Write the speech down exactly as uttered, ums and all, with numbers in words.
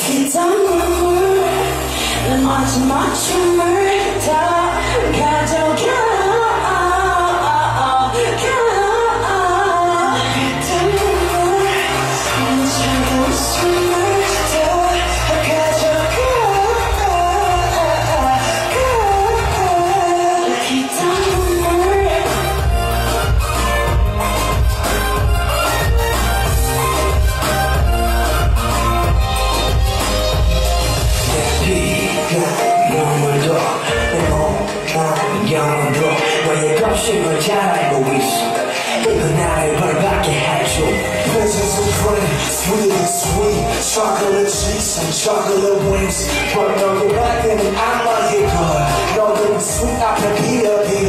기던 눈물 내 마지막 춤을 다 가져가 영원도 잘 알고 있어 이건 나를 벌받게 해줘 Presence of friend, sweet and sweet Chocolate cheeks and chocolate wings But 너의 밖에는 안 맞을 거야 너는 sweet 앞에 비어 비어